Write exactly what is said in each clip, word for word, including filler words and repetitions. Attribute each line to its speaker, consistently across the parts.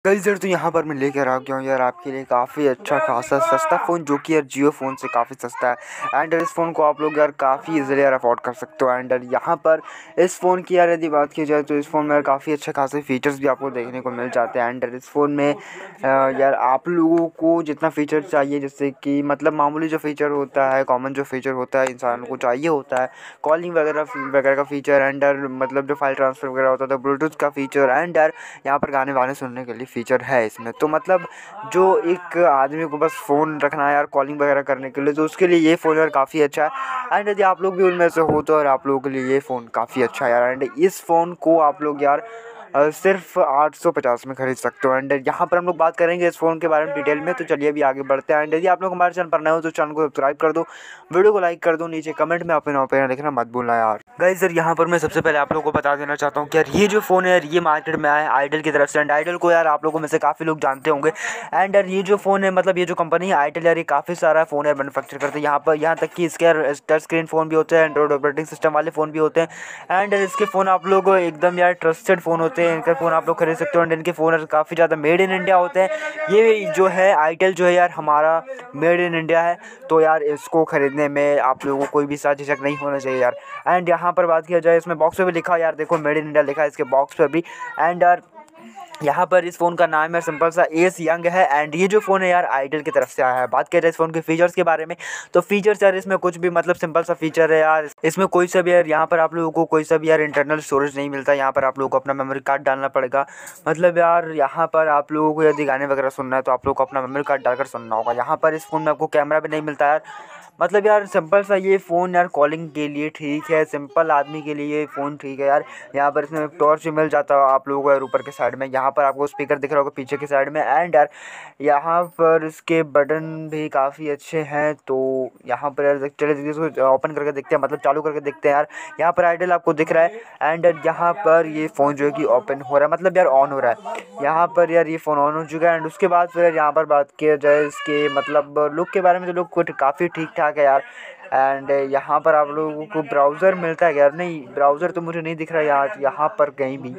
Speaker 1: Guys यार तो यहाँ पर मैं लेकर आ गया हूँ यार आपके लिए काफ़ी अच्छा खासा सस्ता फ़ोन, जो कि यार जियो फ़ोन से काफ़ी सस्ता है। एंड इस फ़ोन को आप लोग यार काफ़ी इजीली यार अफोर्ड कर सकते हो। एंड यहाँ पर इस फ़ोन की यार यदि बात की जाए तो इस फ़ोन में यार काफ़ी अच्छे खासे फीचर्स भी आपको देखने को मिल जाते हैं। एंड इस फ़ोन में यार आप लोगों को जितना फ़ीचर चाहिए, जैसे कि मतलब मामूली जो फ़ीचर होता है, कॉमन जो फ़ीचर होता है इंसान को चाहिए होता है, कॉलिंग वगैरह वगैरह का फ़ीचर, एंड मतलब जो फाइल ट्रांसफ़र वगैरह होता है, ब्लूटूथ का फ़ीचर, एंड यार यहाँ पर गाने वाने सुनने के लिए फ़ीचर है इसमें। तो मतलब जो एक आदमी को बस फ़ोन रखना है यार कॉलिंग वगैरह करने के लिए, तो उसके लिए ये फ़ोन यार काफ़ी अच्छा है। एंड यदि आप लोग भी उनमें से हो तो यार आप लोगों के लिए ये फ़ोन काफ़ी अच्छा है यार। एंड इस फ़ोन को आप लोग यार सिर्फ आठ सौ पचास में खरीद सकते हो। एंड यहाँ पर हम लोग बात करेंगे इस फ़ोन के बारे में डिटेल में, तो चलिए अभी आगे बढ़ते हैं। एंड यदि आप लोग हमारे चैनल पर नए हो तो चैनल को सब्सक्राइब कर दो, वीडियो को लाइक कर दो, नीचे कमेंट में अपने ओपिनियन लिखना मत भूलना यार। गाइस यार यहाँ पर मैं सबसे पहले आप लोगों को बता देना चाहता हूँ कि यार ये जो फ़ोन है यार ये मार्केट में आया है आइटेल की तरफ से। एंड आइटेल को यार आप लोगों में से काफ़ी लोग जानते होंगे। एंड यार ये जो फ़ोन है, मतलब ये जो कंपनी है आइटेल यार, ये काफ़ी सारा फ़ोन यार मैन्युफैक्चर करते हैं यहाँ पर। यहाँ तक कि इसके यार टच स्क्रीन फ़ोन भी होते हैं, एंड्रॉइड ऑपरेटिंग सिस्टम वाले फ़ोन भी होते हैं। एंड इसके फ़ोन आप लोग एकदम यार ट्रस्टेड फ़ोन होते हैं, इनके फ़ोन आप लोग खरीद सकते हो। एंड इनके फ़ोन काफ़ी ज़्यादा मेड इन इंडिया होते हैं। ये जो है आइटेल जो है यार हमारा मेड इन इंडिया है, तो यार इसको ख़रीदने में आप लोगों को कोई भी सा झिझक नहीं होना चाहिए यार। एंड यहाँ पर बात किया जाए, इसमें बॉक्स पे भी लिखा है यार, देखो मेड इन इंडिया लिखा है इसके बॉक्स पर भी। एंड यार यहाँ पर इस फ़ोन का नाम है सिंपल सा एस यंग है। एंड ये जो फ़ोन है यार आइटेल की तरफ से आया है। बात किया जाए इस फ़ोन के फीचर्स के बारे में, तो फीचर्स यार इसमें कुछ भी मतलब सिंपल सा फीचर है यार। इसमें कोई सा भी यार यहाँ पर आप लोगों को कोई सा भी यार इंटरनल स्टोरेज नहीं मिलता। यहाँ पर आप लोगों को अपना मेमोरी कार्ड डालना पड़ेगा। मतलब यार यहाँ पर आप लोगों को यदि गाने वगैरह सुनना है तो आप लोग को अपना मेमोरी कार्ड डालकर सुनना होगा। यहाँ पर इस फ़ोन में आपको कैमरा भी नहीं मिलता यार। मतलब यार सिंपल सा ये फ़ोन यार कॉलिंग के लिए ठीक है, सिंपल आदमी के लिए ये फ़ोन ठीक है यार। यहाँ पर इसमें टॉर्च भी मिल जाता है आप लोगों को यार ऊपर के साइड में। यहाँ पर आपको स्पीकर दिख रहा होगा पीछे के साइड में। एंड यार यहाँ पर इसके बटन भी काफ़ी अच्छे हैं। तो यहाँ पर यार चलिए इसको ओपन करके देखते हैं, मतलब चालू करके देखते हैं यार। यहाँ पर आइडियल आपको दिख रहा है। एंड यहाँ पर ये फ़ोन जो है कि ओपन हो रहा है, मतलब यार ऑन हो रहा है। यहाँ पर यार ये फ़ोन ऑन हो चुका है। एंड उसके बाद फिर यहाँ पर बात किया जाए इसके मतलब लुक के बारे में, तो लुक कुछ काफ़ी ठीक ठाक है यार। एंड यहाँ पर आप लोगों को ब्राउज़र मिलता है यार, नहीं ब्राउज़र तो मुझे नहीं दिख रहा यार यहाँ पर कहीं भी।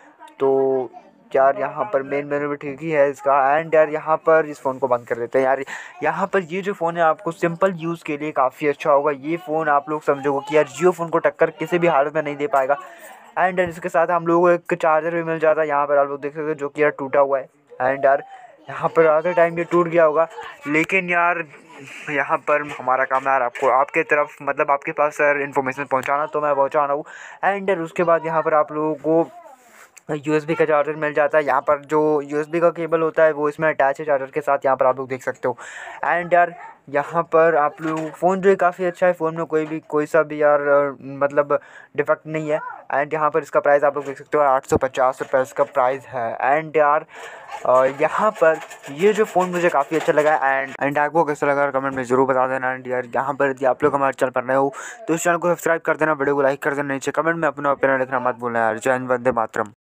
Speaker 1: तो यार यहाँ पर मेन मेनू भी ठीक ही है इसका। एंड यार यहाँ पर इस फ़ोन को बंद कर देते हैं यार। यहाँ पर ये जो फ़ोन है आपको सिंपल यूज़ के लिए काफ़ी अच्छा होगा। ये फ़ोन आप लोग समझोगे कि यार जियो फ़ोन को टक्कर किसी भी हालत में नहीं दे पाएगा। एंड इसके साथ हम लोगों को एक चार्जर भी मिल जाता है, यहाँ पर आप लोग देख सकते हो, जो कि यार टूटा हुआ है। एंड यार यहाँ पर आधे टाइम ये टूट गया होगा, लेकिन यार यहाँ पर हमारा काम है यार आपको आपके तरफ मतलब आपके पास सर इन्फॉर्मेशन पहुँचाना, तो मैं पहुँचा रहा हूँ। एंड यार उसके बाद यहाँ पर आप लोगों को यूएसबी का चार्जर मिल जाता है। यहाँ पर जो यूएसबी का केबल होता है वो इसमें अटैच है चार्जर के साथ, यहाँ पर आप लोग देख सकते हो। एंड यार यहाँ पर आप लोग फ़ोन जो है काफ़ी अच्छा है। फ़ोन में कोई भी कोई सा भी यार मतलब डिफेक्ट नहीं है। एंड यहाँ पर इसका प्राइस आप लोग देख सकते हो आठ सौ पचास रुपये इसका प्राइस है। एंड यार यहाँ पर ये जो फ़ोन मुझे काफ़ी अच्छा लगा। एंड एंड आपको कैसा लगा कमेंट में ज़रूर बता देना। एंड यार यहाँ पर यदि आप लोग हमारे चैनल पर नए हो तो इस चैनल को सब्सक्राइब कर देना, वीडियो को लाइक कर देना, नीचे कमेंट में अपना ओपिनियन लिखना मत भूलना यार। जय हिंद, वंदे मातरम।